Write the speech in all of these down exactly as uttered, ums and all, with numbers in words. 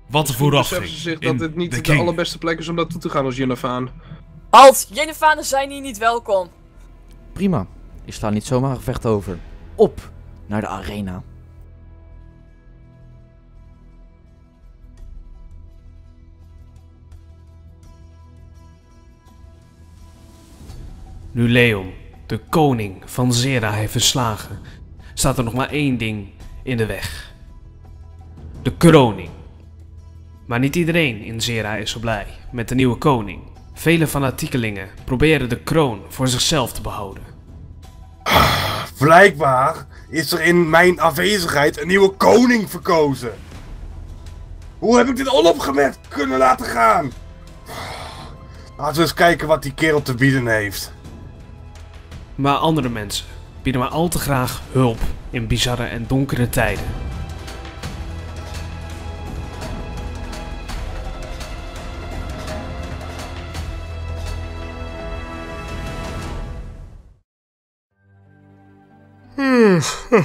wat er vooraf ging. Beseffen ze zich dat dit niet de, de allerbeste plek is om naartoe te gaan als Yennefanen? Halt! Yennefanen zijn hier niet welkom. Prima. Ik sla niet zomaar een gevecht over. Op naar de arena. Nu Leon, de koning van Zera, heeft verslagen, staat er nog maar één ding in de weg. De kroning. Maar niet iedereen in Zera is zo blij met de nieuwe koning. Vele fanatiekelingen proberen de kroon voor zichzelf te behouden. Blijkbaar is er in mijn afwezigheid een nieuwe koning verkozen. Hoe heb ik dit onopgemerkt kunnen laten gaan? Laten we eens kijken wat die kerel te bieden heeft. Maar andere mensen bieden maar al te graag hulp in bizarre en donkere tijden. Hmm.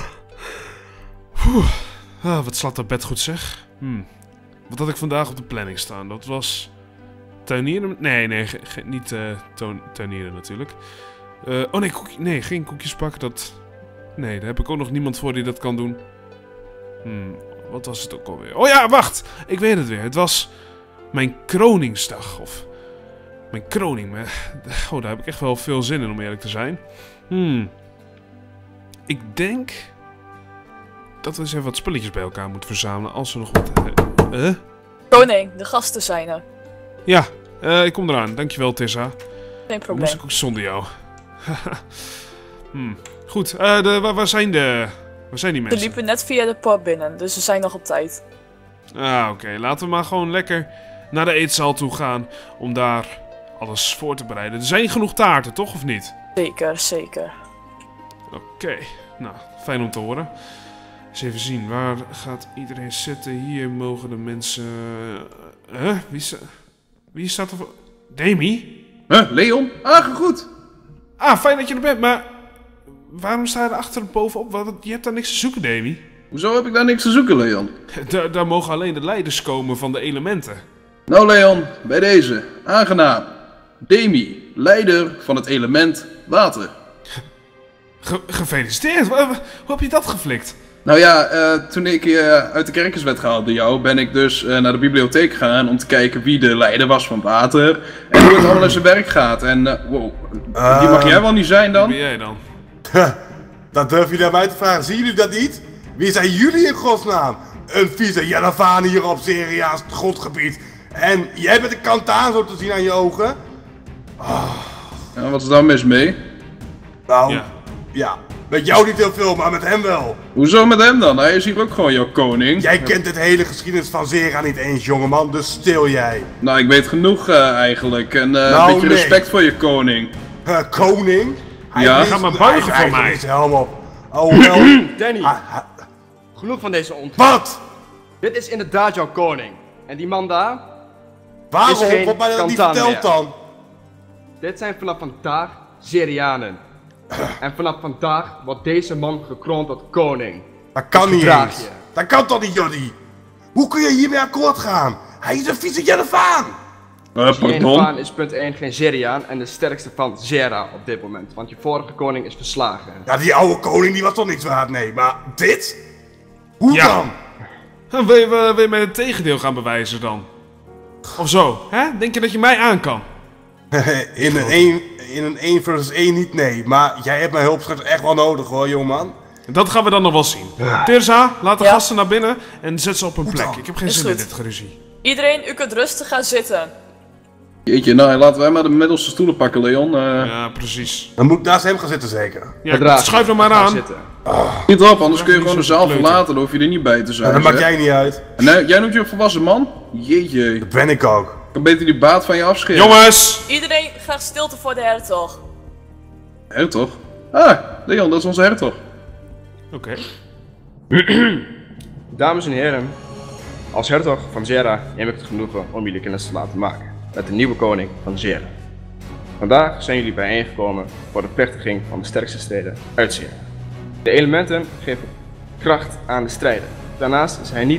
Ah, wat slaat dat bed goed zeg. Hmm. Wat had ik vandaag op de planning staan? Dat was... tuinieren? Nee, nee, ge ge niet uh, tuinieren natuurlijk. Uh, oh nee, koekje, nee, geen koekjes pakken. Dat... Nee, daar heb ik ook nog niemand voor die dat kan doen. Hmm, wat was het ook alweer? Oh ja, wacht! Ik weet het weer. Het was mijn kroningsdag. Of mijn kroning. Maar... Oh, daar heb ik echt wel veel zin in om eerlijk te zijn. Hmm... Ik denk dat we eens even wat spulletjes bij elkaar moeten verzamelen als we nog wat... Uh? Uh? Koning, de gasten zijn er. Ja, uh, ik kom eraan. Dankjewel, Tessa. Geen probleem. Moest ik ook zonder jou. hmm. Goed, uh, de, waar, waar zijn de... Waar zijn die mensen? Ze liepen net via de poort binnen, dus ze zijn nog op tijd. Ah, oké. Okay. Laten we maar gewoon lekker naar de eetzaal toe gaan om daar alles voor te bereiden. Er zijn genoeg taarten, toch? Of niet? Zeker, zeker. Oké, okay. Nou, fijn om te horen. Eens even zien, waar gaat iedereen zitten? Hier mogen de mensen... Huh? Wie, sta... Wie staat er voor... Demi? Huh, Leon? Ah, goed. Ah, fijn dat je er bent, maar... Waarom sta je er achter en bovenop? Je hebt daar niks te zoeken, Demi. Hoezo heb ik daar niks te zoeken, Leon? Daar, daar mogen alleen de leiders komen van de elementen. Nou, Leon, bij deze. Aangenaam. Demi, leider van het element water. Ge gefeliciteerd. Hoe heb je dat geflikt? Nou ja, uh, toen ik uh, uit de kerkers werd gehaald door jou, ben ik dus uh, naar de bibliotheek gegaan om te kijken wie de leider was van water. En hoe het allemaal in zijn werk gaat. En, uh, wow, uh, die mag jij wel niet zijn dan? Wie ben jij dan? Dat durf je naar mij te vragen. Zien jullie dat niet? Wie zijn jullie in godsnaam? Een vieze Yennefanen hier op Zeria's grondgebied. En jij bent een kantaan zo te zien aan je ogen? Oh. Ja, wat is daar mis mee? Nou, ja. ja. Met jou niet heel veel, maar met hem wel. Hoezo met hem dan? Hij is hier ook gewoon jouw koning. Jij kent het hele geschiedenis van Zera niet eens, jongeman, dus stil jij. Nou, ik weet genoeg uh, eigenlijk. En uh, nou, een beetje nee. respect voor je koning. Uh, koning? Hij ja, ga maar buigen voor mij. Hij helm op. Oh, wel. Danny, ah, ah. genoeg van deze ontvangst. Wat? Dit is inderdaad jouw koning. En die man daar... Waarom? Wat mij dat niet verteld dan? Dit zijn vanaf vandaag Zerianen. En vanaf vandaag wordt deze man gekroond tot koning. Dat kan niet eens. Je. Dat kan toch niet, Jodie? Hoe kun je hiermee akkoord gaan? Hij is een vieze Yennefaan! Uh, Yennefaan is punt één geen Zeriaan en de sterkste van Zera op dit moment. Want je vorige koning is verslagen. Ja, die oude koning die was toch niks waard, nee. Maar dit? Hoe ja. dan? Wil je, wil je mij het tegendeel gaan bewijzen dan? Of zo, hè? Denk je dat je mij aan kan? in een één in een één versus één niet, nee. Maar jij hebt mijn hulp straks echt wel nodig hoor, jongeman. Dat gaan we dan nog wel zien. Ja. Tirza, laat de ja. gasten naar binnen en zet ze op hun plek. Ik heb geen is zin goed. in dit geruzie. Iedereen, u kunt rustig gaan zitten. Jeetje, nou laten wij maar de middelste stoelen pakken, Leon. Uh... Ja, precies. Dan moet ik naast hem gaan zitten zeker. Ja, schuif er maar aan. Oh. Niet op, anders kun je gewoon de zaal verlaten, dan hoef je er niet bij te zijn. Ja, dat maakt jij niet uit. En, uh, jij noemt je een volwassen man? Jeetje. Dat ben ik ook. Ik kan beter die baard van je afscheren. Jongens! Iedereen graag stilte voor de hertog. Hertog? Ah, Leon, dat is onze hertog. Oké. Okay. Dames en heren, als hertog van Zera neem ik het genoegen om jullie kennis te laten maken met de nieuwe koning van Zera. Vandaag zijn jullie bijeengekomen voor de plechtiging van de sterkste steden uit Zera. De elementen geven kracht aan de strijden. Daarnaast is hij niet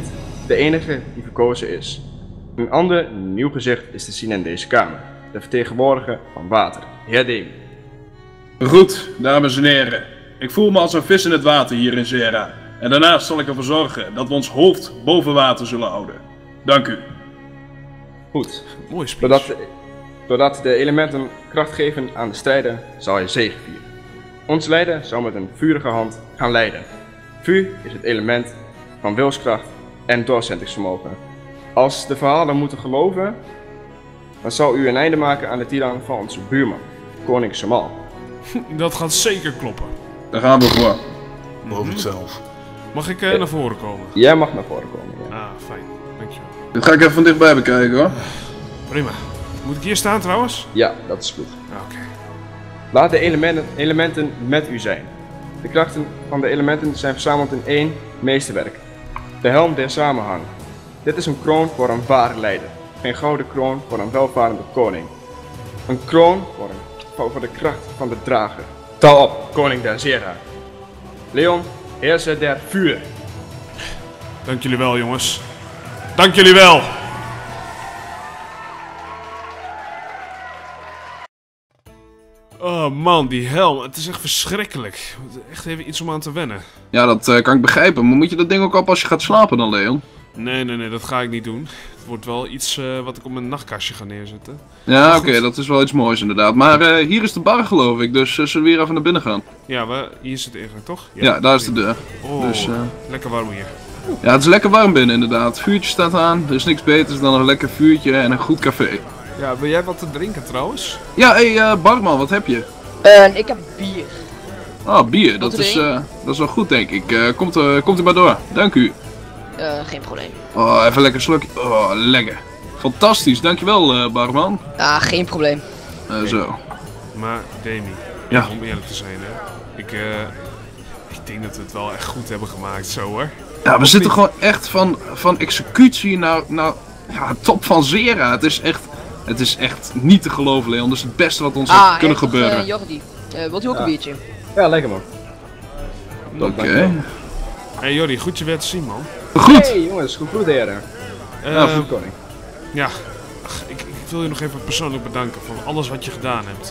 de enige die verkozen is. Een ander nieuw gezicht is te zien in deze kamer. De vertegenwoordiger van water, heer Demi. Goed, dames en heren. Ik voel me als een vis in het water hier in Zera. En daarnaast zal ik ervoor zorgen dat we ons hoofd boven water zullen houden. Dank u. Goed. Mooi speech. Doordat de, doordat de elementen kracht geven aan de strijder, zal je zegevieren. Ons leider zal met een vurige hand gaan leiden. Vuur is het element van wilskracht en doorzettingsvermogen. Als de verhalen moeten geloven, dan zal u een einde maken aan de tiran van onze buurman, koning Samal. Dat gaat zeker kloppen. Daar gaan we voor. Boven het zelf. Mag ik uh, naar voren komen? Jij mag naar voren komen. Ja. Ah, fijn. Dankjewel. Dit ga ik even van dichtbij bekijken hoor. Prima. Moet ik hier staan trouwens? Ja, dat is goed. Ah, Oké. Laat de elementen, elementen met u zijn. De krachten van de elementen zijn verzameld in één meesterwerk. De helm der samenhang. Dit is een kroon voor een ware leider. Geen gouden kroon voor een welvarende koning. Een kroon voor, een, voor de kracht van de drager. Tal op, koning der Zera. Leon, heerser der vuur. Dank jullie wel, jongens. Dank jullie wel! Oh man, die helm. Het is echt verschrikkelijk. Echt even iets om aan te wennen. Ja, dat uh, kan ik begrijpen. Maar moet je dat ding ook op als je gaat slapen dan, Leon? Nee, nee, nee, dat ga ik niet doen. Het wordt wel iets uh, wat ik op mijn nachtkastje ga neerzetten. Ja, oké, okay, dat is wel iets moois inderdaad. Maar uh, hier is de bar geloof ik, dus uh, zullen we hier even naar binnen gaan? Ja, we, hier is het ingang, toch? Ja, ja, daar is de deur. Oh, dus, uh, lekker warm hier. Ja, het is lekker warm binnen inderdaad. Het vuurtje staat aan, er is niks beters dan een lekker vuurtje en een goed café. Ja, wil jij wat te drinken trouwens? Ja, hé hey, uh, barman, wat heb je? Uh, ik heb bier. Oh, bier, dat is, uh, dat is wel goed denk ik. Uh, komt, uh, komt u maar door, dank u. Uh, geen probleem. Oh, even lekker een slokje. Oh, lekker. Fantastisch, dankjewel uh, barman. Ah, geen probleem. Uh, zo. Maar, Demi, ja. om eerlijk te zijn hè, ik, uh, ik denk dat we het wel echt goed hebben gemaakt zo hoor. Ja, we of zitten niet? gewoon echt van, van executie naar, naar ja, top van Zera. Het is echt, het is echt niet te geloven, Leon. Dat is het beste wat ons ah, had kunnen toch, gebeuren. Uh, Jordi, uh, wilt u ook ja. een biertje? Ja, lekker man. Oké. Okay. Hey Jordi, goed je weer te zien man. Goed! Hey jongens, goed goed heren. Uh, ja, goed koning. Ja, Ach, ik, ik wil je nog even persoonlijk bedanken voor alles wat je gedaan hebt.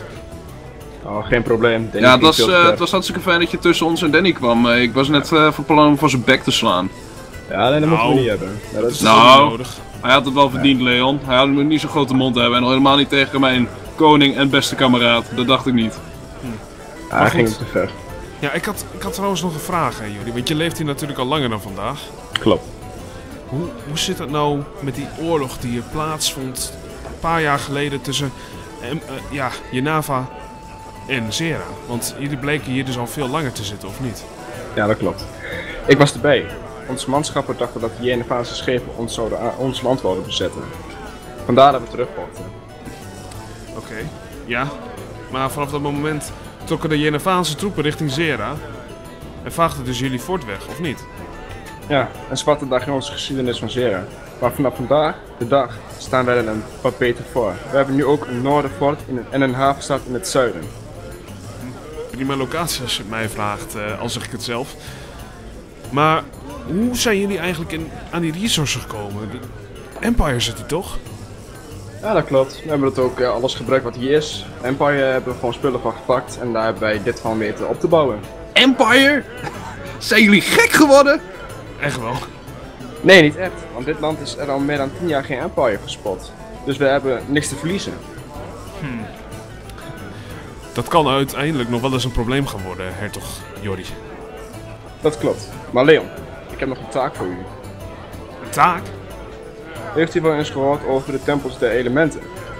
Oh, geen probleem. Danny ja, het was, uh, het was hartstikke fijn dat je tussen ons en Danny kwam. Uh, ik was net uh, van plan om voor zijn bek te slaan. Ja, nee, dat nou, moeten we niet hebben. Ja, dat is nou, nodig. Hij had het wel verdiend, ja. Leon. Hij had niet zo'n grote mond hebben en al helemaal niet tegen mijn koning en beste kameraad. Dat dacht ik niet. Hm. Ja, hij ging te ver. Ja, ik had, ik had trouwens nog een vraag aan jullie, want je leeft hier natuurlijk al langer dan vandaag. Klopt. Hoe, hoe zit het nou met die oorlog die er plaatsvond een paar jaar geleden tussen uh, uh, ja, Jenava en Zera? Want jullie bleken hier dus al veel langer te zitten, of niet? Ja, dat klopt. Ik was erbij. Onze manschappen dachten dat de Jenavaanse schepen ons, zouden ons land wilden bezetten. Vandaar dat we terugvochten. Oké, okay. Ja. Maar vanaf dat moment trokken de Jenavaanse troepen richting Zera en vaagden dus jullie fort weg, of niet? Ja, en spatten daar onze geschiedenis van Zera. Maar vanaf vandaag, de dag, staan wij er een wat beter voor. We hebben nu ook een noorderfort en een havenstad in het zuiden. Prima locatie als je het mij vraagt, uh, al zeg ik het zelf. Maar hoe zijn jullie eigenlijk in, aan die resources gekomen? De Empire zit hier toch? Ja, dat klopt. We hebben het ook uh, alles gebruikt wat hier is. Empire hebben we gewoon spullen van gepakt en daar hebben wij dit van weten op te bouwen. Empire? Zijn jullie gek geworden? Echt wel? Nee, niet echt. Want dit land is er al meer dan tien jaar geen Empire gespot. Dus we hebben niks te verliezen. Hmm. Dat kan uiteindelijk nog wel eens een probleem gaan worden, hertog Jordi. Dat klopt. Maar Leon, ik heb nog een taak voor u. Een taak? Heeft u wel eens gehoord over de tempels der elementen?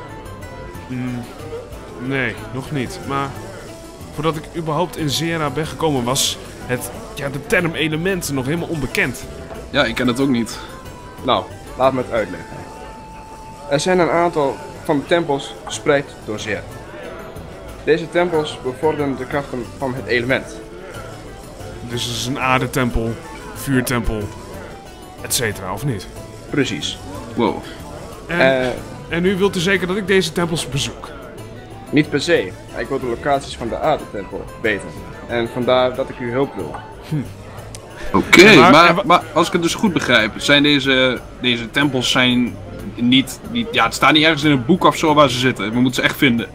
Mm, nee, nog niet. Maar voordat ik überhaupt in Zera ben gekomen was het, ja, de term elementen nog helemaal onbekend. Ja, ik ken het ook niet. Nou, laat me het uitleggen. Er zijn een aantal van de tempels verspreid door Zera. Deze tempels bevorderen de krachten van het element. Dus het is een aardetempel, vuurtempel, et cetera, of niet? Precies. Wow. En, uh, en nu wilt u zeker dat ik deze tempels bezoek? Niet per se. Ik wil de locaties van de aardetempel weten. En vandaar dat ik uw hulp wil. Hm. Oké, Maar- maar, en wa- maar als ik het dus goed begrijp, zijn deze, deze tempels zijn niet, niet... Ja, het staat niet ergens in een boek of zo waar ze zitten. We moeten ze echt vinden.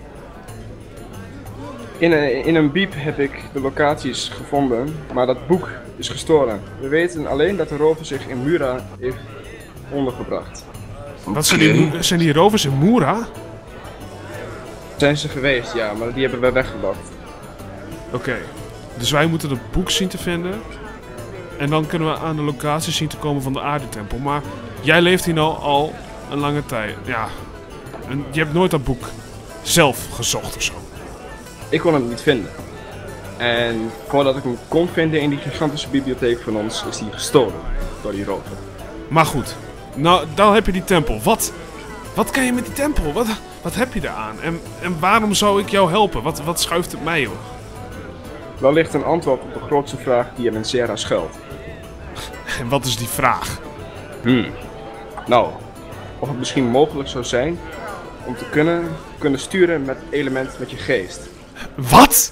In een, in een biep heb ik de locaties gevonden, maar dat boek is gestolen. We weten alleen dat de rover zich in Mura heeft ondergebracht. Wat zijn die, Oké. mo- zijn die rovers in Moera? Zijn ze geweest, ja, maar die hebben we weggelokt. Oké. Dus wij moeten het boek zien te vinden. En dan kunnen we aan de locatie zien te komen van de aardetempel. Maar jij leeft hier nou al een lange tijd. Ja. En je hebt nooit dat boek zelf gezocht of zo. Ik kon hem niet vinden. En voordat ik hem kon vinden in die gigantische bibliotheek van ons, is die gestolen door die rover. Maar goed. Nou, dan heb je die tempel. Wat? Wat kan je met die tempel? Wat, wat heb je daaraan? En, en waarom zou ik jou helpen? Wat, wat schuift het mij, joh? Wellicht een antwoord op de grootste vraag die er in Serra schuilt. En wat is die vraag? Hmm. Nou, of het misschien mogelijk zou zijn om te kunnen, kunnen sturen met het element met je geest. Wat?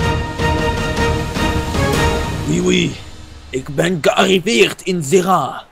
Oui, oui. Ik ben gearriveerd in Zera.